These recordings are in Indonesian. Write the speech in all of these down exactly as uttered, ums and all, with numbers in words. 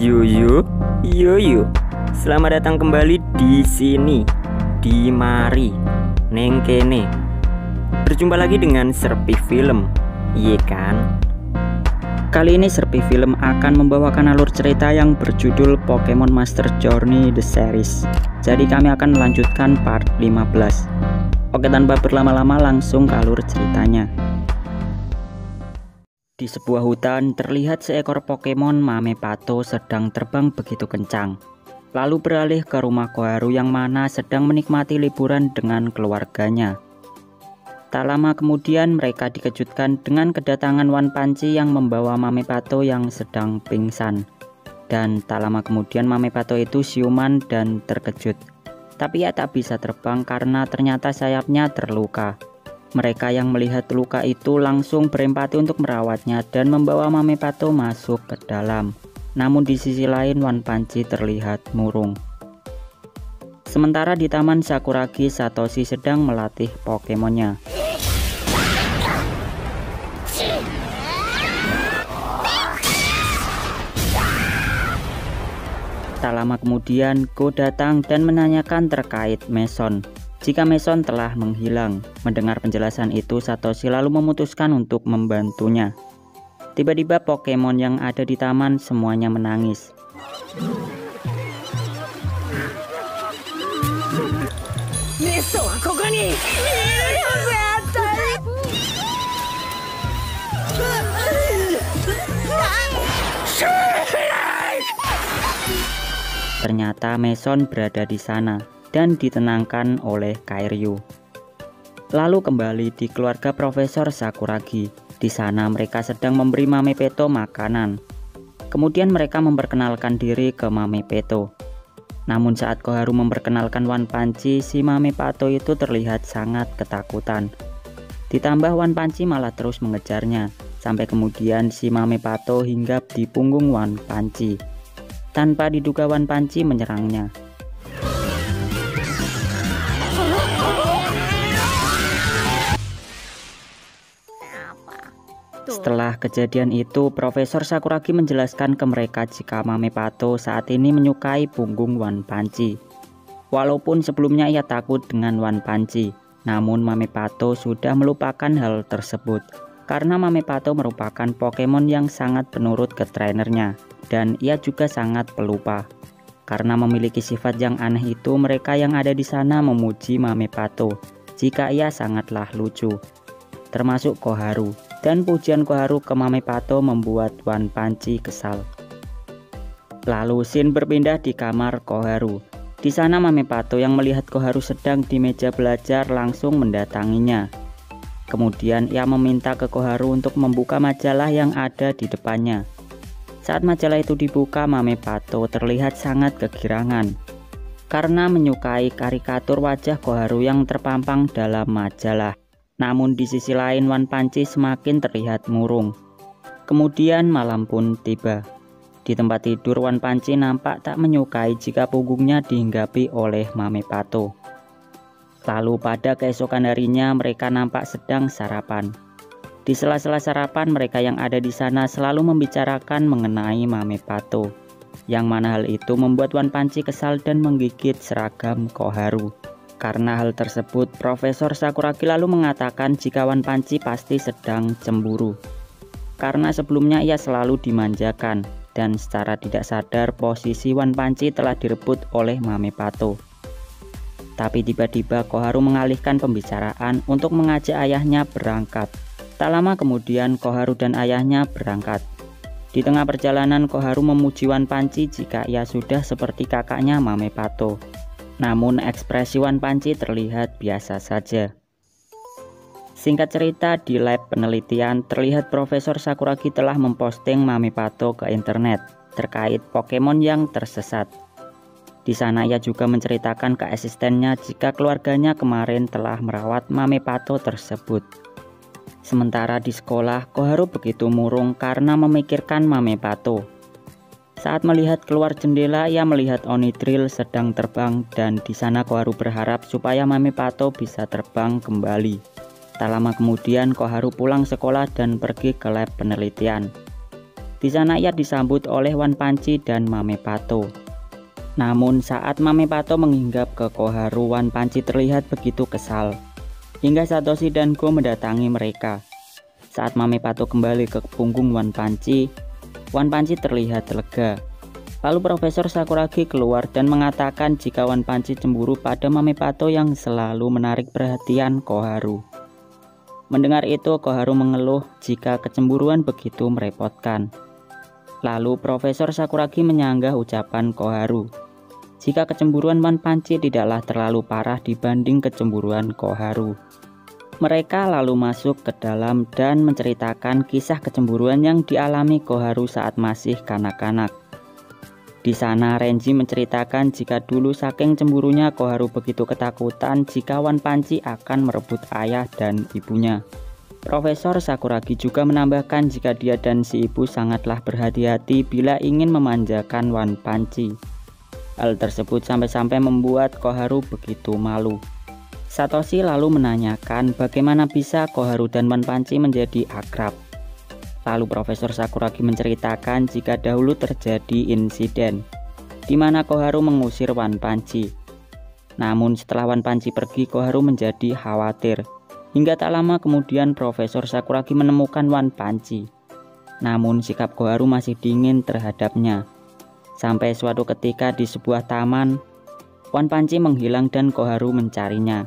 Yo yo, yo yo. Selamat datang kembali di sini, di mari, neng kene. Berjumpa lagi dengan Serpi Film, iya kan? Kali ini Serpi Film akan membawakan alur cerita yang berjudul Pokemon Master Journey The Series. Jadi kami akan melanjutkan part lima belas. Oke, tanpa berlama-lama langsung ke alur ceritanya. Di sebuah hutan terlihat seekor Pokemon Mamepato sedang terbang begitu kencang, lalu beralih ke rumah Koharu yang mana sedang menikmati liburan dengan keluarganya. Tak lama kemudian mereka dikejutkan dengan kedatangan Wan Panci yang membawa Mamepato yang sedang pingsan. Dan tak lama kemudian Mamepato itu siuman dan terkejut, tapi ia tak bisa terbang karena ternyata sayapnya terluka. Mereka yang melihat luka itu langsung berempati untuk merawatnya dan membawa Mamepato masuk ke dalam. Namun di sisi lain Wan Panci terlihat murung. Sementara di Taman Sakuragi, Satoshi sedang melatih Pokemonnya. Tak lama kemudian Go datang dan menanyakan terkait Mason. Jika Mason telah menghilang. Mendengar penjelasan itu, Satoshi lalu memutuskan untuk membantunya. Tiba-tiba Pokemon yang ada di taman semuanya menangis. Mason, koko ni. Ternyata Mason berada di sana dan ditenangkan oleh Kairyu. Lalu kembali di keluarga Profesor Sakuragi. Di sana mereka sedang memberi Mamepeto makanan. Kemudian mereka memperkenalkan diri ke Mamepeto. Namun saat Koharu memperkenalkan Wan Panci, si Mamepato itu terlihat sangat ketakutan. Ditambah Wan Panci malah terus mengejarnya, sampai kemudian si Mamepato hinggap di punggung Wan Panci. Tanpa diduga Wan Panci menyerangnya. Setelah kejadian itu, Profesor Sakuragi menjelaskan ke mereka jika Mamepato saat ini menyukai punggung Wan Panci. Walaupun sebelumnya ia takut dengan Wan Panci, namun Mamepato sudah melupakan hal tersebut. Karena Mamepato merupakan Pokemon yang sangat penurut ke trainernya, dan ia juga sangat pelupa. Karena memiliki sifat yang aneh itu, mereka yang ada di sana memuji Mamepato jika ia sangatlah lucu, termasuk Koharu. Dan pujian Koharu ke Mamepato membuat Wan Panci kesal. Lalu scene berpindah di kamar Koharu. Di sana Mamepato yang melihat Koharu sedang di meja belajar langsung mendatanginya. Kemudian ia meminta ke Koharu untuk membuka majalah yang ada di depannya. Saat majalah itu dibuka, Mamepato terlihat sangat kegirangan karena menyukai karikatur wajah Koharu yang terpampang dalam majalah. Namun di sisi lain Wan Panci semakin terlihat murung. Kemudian malam pun tiba. Di tempat tidur Wan Panci nampak tak menyukai jika punggungnya dihinggapi oleh Mamepato. Lalu pada keesokan harinya mereka nampak sedang sarapan. Di sela-sela sarapan mereka yang ada di sana selalu membicarakan mengenai Mamepato. Yang mana hal itu membuat Wan Panci kesal dan menggigit seragam Koharu. Karena hal tersebut, Profesor Sakuragi lalu mengatakan jika Wan Panci pasti sedang cemburu. Karena sebelumnya ia selalu dimanjakan, dan secara tidak sadar posisi Wan Panci telah direbut oleh Mamepato. Tapi tiba-tiba Koharu mengalihkan pembicaraan untuk mengajak ayahnya berangkat. Tak lama kemudian Koharu dan ayahnya berangkat. Di tengah perjalanan Koharu memuji Wan Panci jika ia sudah seperti kakaknya Mamepato. Namun ekspresi Wan Panci terlihat biasa saja. Singkat cerita, di lab penelitian terlihat Profesor Sakuragi telah memposting Mamepato ke internet terkait Pokemon yang tersesat. Di sana ia juga menceritakan ke asistennya jika keluarganya kemarin telah merawat Mamepato tersebut. Sementara di sekolah, Koharu begitu murung karena memikirkan Mamepato. Saat melihat keluar jendela, ia melihat Onidril sedang terbang dan di sana Koharu berharap supaya Mamepato bisa terbang kembali. Tak lama kemudian Koharu pulang sekolah dan pergi ke lab penelitian. Di Di sana ia disambut oleh One Punch dan Mame Pato. Namun saat Mame Pato menghinggap ke Koharu, One Punch terlihat begitu kesal. Hingga Satoshi dan Go mendatangi mereka. Saat Mame Pato kembali ke punggung One Punch, One Punch terlihat lega. Lalu Profesor Sakuragi keluar dan mengatakan jika One Punch cemburu pada Mame Pato yang selalu menarik perhatian Koharu. Mendengar itu, Koharu mengeluh jika kecemburuan begitu merepotkan. Lalu Profesor Sakuragi menyanggah ucapan Koharu jika kecemburuan One Punch tidaklah terlalu parah dibanding kecemburuan Koharu. Mereka lalu masuk ke dalam dan menceritakan kisah kecemburuan yang dialami Koharu saat masih kanak-kanak. Di sana Renji menceritakan jika dulu saking cemburunya Koharu begitu ketakutan jika One Punch akan merebut ayah dan ibunya. Profesor Sakuragi juga menambahkan jika dia dan si ibu sangatlah berhati-hati bila ingin memanjakan One Punch. Hal tersebut sampai-sampai membuat Koharu begitu malu. Satoshi lalu menanyakan bagaimana bisa Koharu dan One Punch menjadi akrab. Lalu Profesor Sakuragi menceritakan jika dahulu terjadi insiden di mana Koharu mengusir One Punch. Namun setelah One Punch pergi, Koharu menjadi khawatir. Hingga tak lama kemudian Profesor Sakuragi menemukan One Punch. Namun sikap Koharu masih dingin terhadapnya. Sampai suatu ketika di sebuah taman, One Punch menghilang dan Koharu mencarinya.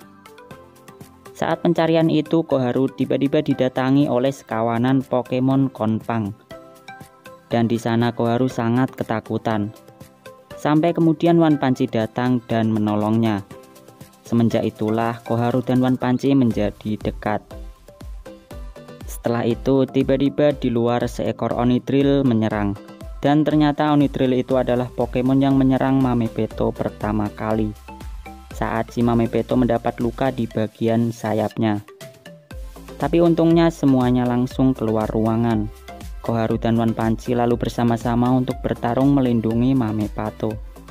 Saat pencarian itu, Koharu tiba-tiba didatangi oleh sekawanan Pokemon Konpang. Dan di sana Koharu sangat ketakutan. Sampai kemudian One Punch datang dan menolongnya. Semenjak itulah Koharu dan One Punch menjadi dekat. Setelah itu tiba-tiba di luar seekor Onidrill menyerang. Dan ternyata Onidrill itu adalah Pokemon yang menyerang Mame Peto pertama kali. Saat si Mame Peto mendapat luka di bagian sayapnya. Tapi untungnya semuanya langsung keluar ruangan. Koharu dan One Punch lalu bersama-sama untuk bertarung melindungi Mame Pato.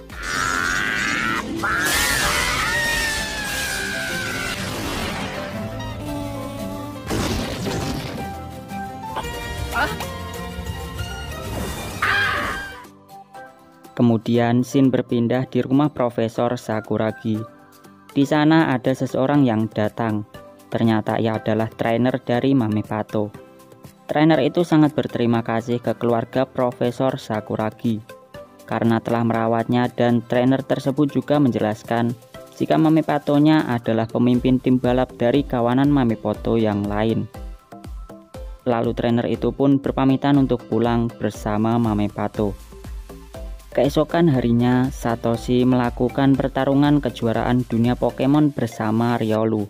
Kemudian scene berpindah di rumah Profesor Sakuragi. Di sana ada seseorang yang datang. Ternyata ia adalah trainer dari Mame Pato. Trainer itu sangat berterima kasih ke keluarga Profesor Sakuragi karena telah merawatnya, dan trainer tersebut juga menjelaskan jika Mame Patonya adalah pemimpin tim balap dari kawanan Mame Pato yang lain. Lalu trainer itu pun berpamitan untuk pulang bersama Mame Pato. Keesokan harinya, Satoshi melakukan pertarungan kejuaraan dunia Pokemon bersama Riolu.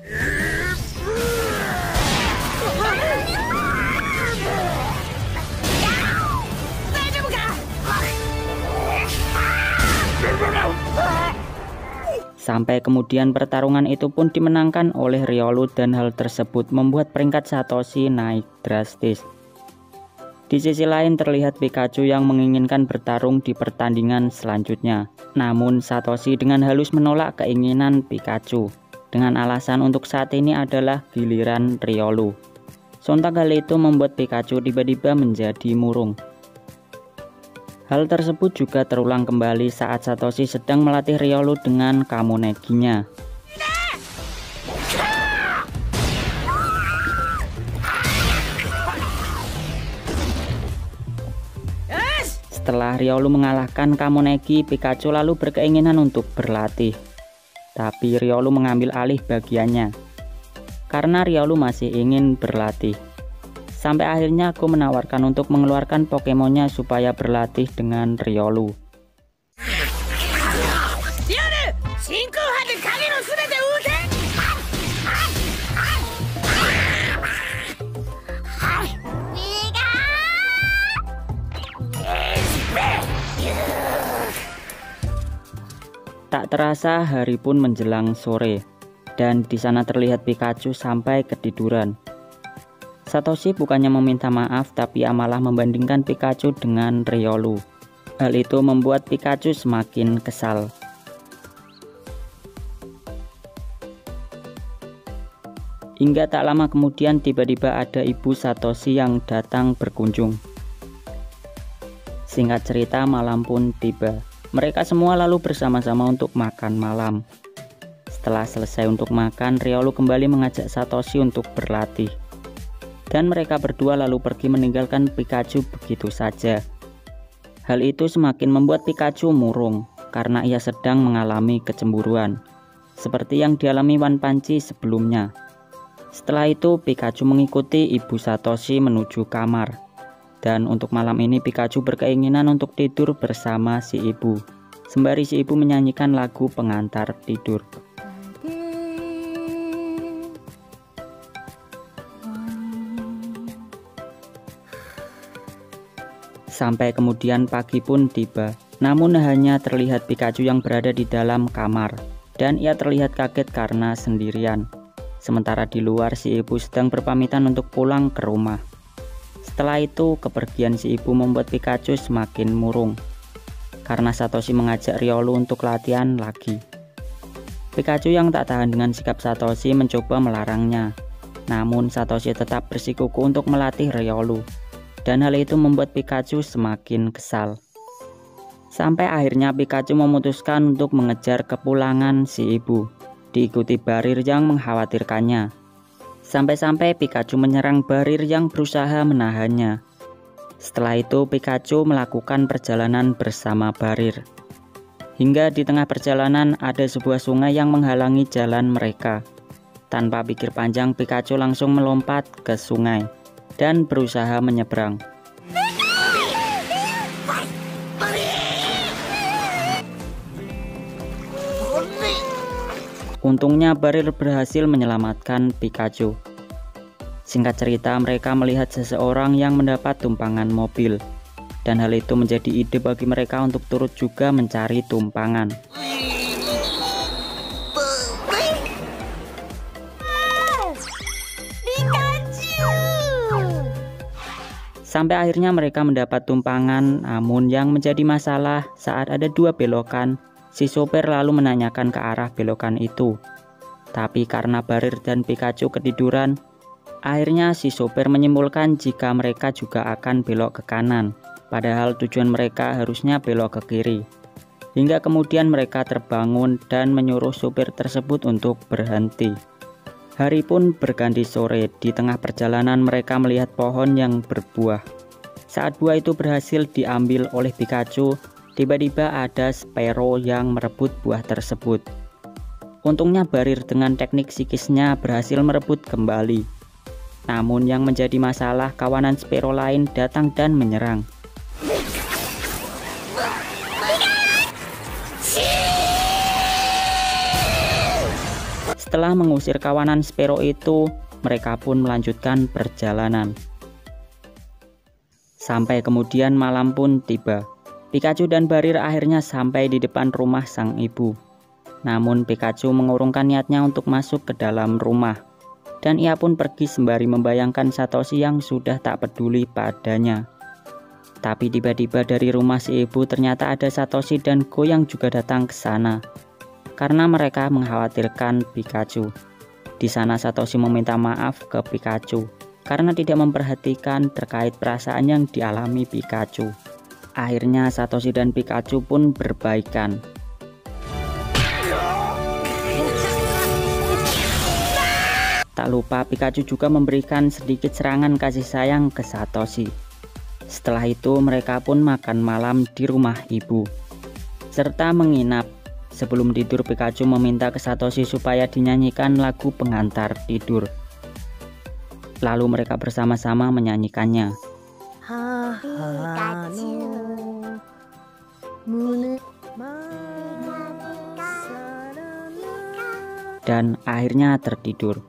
Sampai kemudian pertarungan itu pun dimenangkan oleh Riolu, dan hal tersebut membuat peringkat Satoshi naik drastis. Di sisi lain terlihat Pikachu yang menginginkan bertarung di pertandingan selanjutnya. Namun Satoshi dengan halus menolak keinginan Pikachu dengan alasan untuk saat ini adalah giliran Riolu. Sontak hal itu membuat Pikachu tiba-tiba menjadi murung. Hal tersebut juga terulang kembali saat Satoshi sedang melatih Riolu dengan Kamoneginya. Setelah Riolu mengalahkan Kamonegi, Pikachu lalu berkeinginan untuk berlatih. Tapi Riolu mengambil alih bagiannya karena Riolu masih ingin berlatih. Sampai akhirnya aku menawarkan untuk mengeluarkan Pokemonnya supaya berlatih dengan Riolu. Tak terasa hari pun menjelang sore, dan di sana terlihat Pikachu sampai ketiduran. Satoshi bukannya meminta maaf, tapi malah membandingkan Pikachu dengan Riolu. Hal itu membuat Pikachu semakin kesal. Hingga tak lama kemudian tiba-tiba ada ibu Satoshi yang datang berkunjung. Singkat cerita, malam pun tiba. Mereka semua lalu bersama-sama untuk makan malam. Setelah selesai untuk makan, Riolu kembali mengajak Satoshi untuk berlatih. Dan mereka berdua lalu pergi meninggalkan Pikachu begitu saja. Hal itu semakin membuat Pikachu murung karena ia sedang mengalami kecemburuan, seperti yang dialami One Punch sebelumnya. Setelah itu, Pikachu mengikuti ibu Satoshi menuju kamar. Dan untuk malam ini Pikachu berkeinginan untuk tidur bersama si ibu, sembari si ibu menyanyikan lagu pengantar tidur. Sampai kemudian pagi pun tiba, namun hanya terlihat Pikachu yang berada di dalam kamar, dan ia terlihat kaget karena sendirian. Sementara di luar si ibu sedang berpamitan untuk pulang ke rumah. Setelah itu, kepergian si ibu membuat Pikachu semakin murung, karena Satoshi mengajak Riolu untuk latihan lagi. Pikachu yang tak tahan dengan sikap Satoshi mencoba melarangnya, namun Satoshi tetap bersikuku untuk melatih Riolu, dan hal itu membuat Pikachu semakin kesal. Sampai akhirnya Pikachu memutuskan untuk mengejar kepulangan si ibu, diikuti Barir yang mengkhawatirkannya. Sampai-sampai Pikachu menyerang Barir yang berusaha menahannya. Setelah itu Pikachu melakukan perjalanan bersama Barir. Hingga di tengah perjalanan ada sebuah sungai yang menghalangi jalan mereka. Tanpa pikir panjang, Pikachu langsung melompat ke sungai dan berusaha menyeberang. Untungnya Barir berhasil menyelamatkan Pikachu. Singkat cerita, mereka melihat seseorang yang mendapat tumpangan mobil, dan hal itu menjadi ide bagi mereka untuk turut juga mencari tumpangan. Sampai akhirnya mereka mendapat tumpangan, namun yang menjadi masalah saat ada dua belokan, si sopir lalu menanyakan ke arah belokan itu. Tapi karena Barir dan Pikachu ketiduran, akhirnya si sopir menyimpulkan jika mereka juga akan belok ke kanan, padahal tujuan mereka harusnya belok ke kiri. Hingga kemudian mereka terbangun dan menyuruh sopir tersebut untuk berhenti. Hari pun berganti sore. Di tengah perjalanan mereka melihat pohon yang berbuah. Saat buah itu berhasil diambil oleh Pikachu, tiba-tiba ada Spearow yang merebut buah tersebut. Untungnya Barir dengan teknik psikisnya berhasil merebut kembali. Namun yang menjadi masalah, kawanan Spearow lain datang dan menyerang. Setelah mengusir kawanan Spearow itu, mereka pun melanjutkan perjalanan. Sampai kemudian malam pun tiba. Pikachu dan Barir akhirnya sampai di depan rumah sang ibu. Namun Pikachu mengurungkan niatnya untuk masuk ke dalam rumah, dan ia pun pergi sembari membayangkan Satoshi yang sudah tak peduli padanya. Tapi tiba-tiba dari rumah si ibu ternyata ada Satoshi dan Go yang juga datang ke sana, karena mereka mengkhawatirkan Pikachu. Di sana Satoshi meminta maaf ke Pikachu karena tidak memperhatikan terkait perasaan yang dialami Pikachu. Akhirnya Satoshi dan Pikachu pun berbaikan. Tak lupa Pikachu juga memberikan sedikit serangan kasih sayang ke Satoshi. Setelah itu mereka pun makan malam di rumah ibu, serta menginap. Sebelum tidur Pikachu meminta ke Satoshi supaya dinyanyikan lagu pengantar tidur. Lalu mereka bersama-sama menyanyikannya. Dan akhirnya tertidur.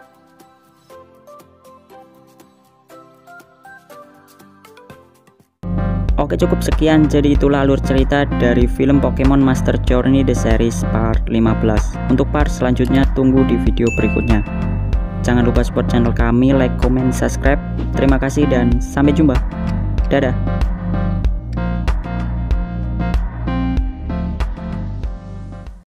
Oke, cukup sekian. Jadi itulah alur cerita dari film Pokemon Master Journey The Series part lima belas. Untuk part selanjutnya tunggu di video berikutnya. Jangan lupa support channel kami, like, comment, subscribe. Terima kasih dan sampai jumpa. Dadah.